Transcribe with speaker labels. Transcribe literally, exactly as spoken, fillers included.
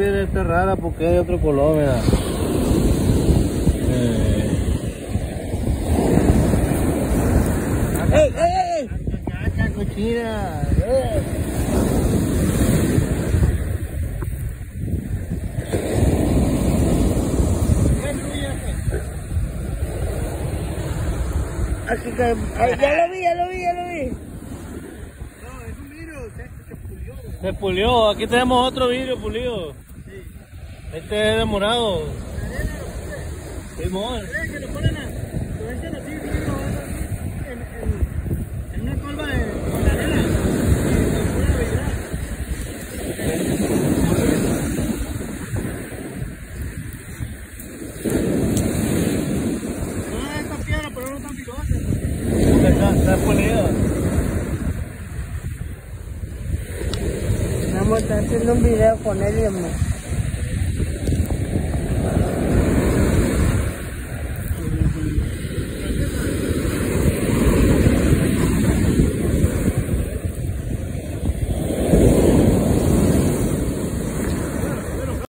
Speaker 1: piedra está rara porque es de otro color, mira. Eh. ¡Ey, ey, ey! ¡Caca, cochina! ¡Eh! Aquí cae. Ay, ya lo vi, ya lo vi, ya lo vi.
Speaker 2: No, es un vidrio, se, se pulió.
Speaker 1: Se pulió, aquí tenemos otro vidrio pulido.
Speaker 2: Sí.
Speaker 1: Este es de morado.
Speaker 2: La arena lo pule.
Speaker 1: Simón.
Speaker 2: Eh, que lo ponen a. Lo echan así, vidrio, así, en, en, en una colva de, con la arena. Y lo ponen a vibrar. No es esta piedra, pero no tan filosa.
Speaker 1: Está, está pulido.
Speaker 3: Vamos a estar haciendo un video con él y